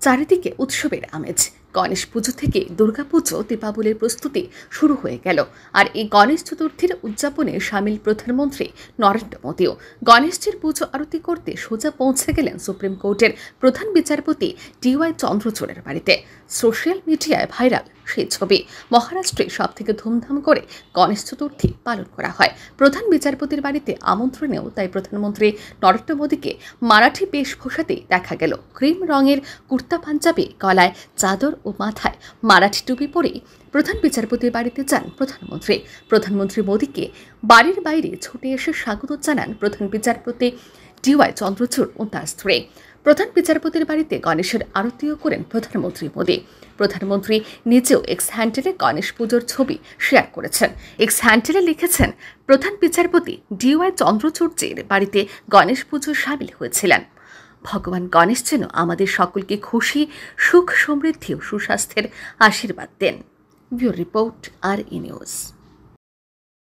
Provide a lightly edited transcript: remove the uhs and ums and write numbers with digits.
চারিদিকে উৎসবের আমেজ। গণেশ পুজো থেকে দুর্গাপুজো দীপাবলির প্রস্তুতি শুরু হয়ে গেল। আর এই গণেশ চতুর্থীর উদযাপনে সামিল প্রধানমন্ত্রী নরেন্দ্র মোদীও। গণেশজির পুজো আরতি করতে সোজা পৌঁছে গেলেন সুপ্রিম কোর্টের প্রধান বিচারপতি DY চন্দ্রচূড়ের বাড়িতে। সোশ্যাল মিডিয়ায় ভাইরাল সেই ছবি। মহারাষ্ট্রে সবথেকে ধুমধাম করে গণেশ চতুর্থী পালন করা হয়। প্রধান বিচারপতির বাড়িতে আমন্ত্রণেও তাই প্রধানমন্ত্রী নরেন্দ্র মোদীকে মারাঠি বেশভূষাতেই দেখা গেল। ক্রিম রঙের কুর্তা পাঞ্জাবি, গলায় চাদর ও মাথায় মারাঠি টুপি পরেই প্রধান বিচারপতির বাড়িতে যান প্রধানমন্ত্রী। প্রধানমন্ত্রী মোদীকে বাড়ির বাইরে ছুটে এসে স্বাগত জানান প্রধান বিচারপতি DY চন্দ্রচূড় ও তার স্ত্রী। প্রধান বিচারপতির বাড়িতে গণেশের আরতিও করেন প্রধানমন্ত্রী মোদী। প্রধানমন্ত্রী নিজেও এক্স হ্যান্ডেলে গণেশ পুজোর ছবি শেয়ার করেছেন। এক্স হ্যান্ডেলে লিখেছেন, প্রধান বিচারপতি DY চন্দ্রচূড়ের বাড়িতে গণেশ পুজো সামিল হয়েছিলেন। ভগবান গণেশ যেন আমাদের সকলকে খুশি, সুখ, সমৃদ্ধি ও সুস্বাস্থ্যের আশীর্বাদ দেন। Bureau report, RE news.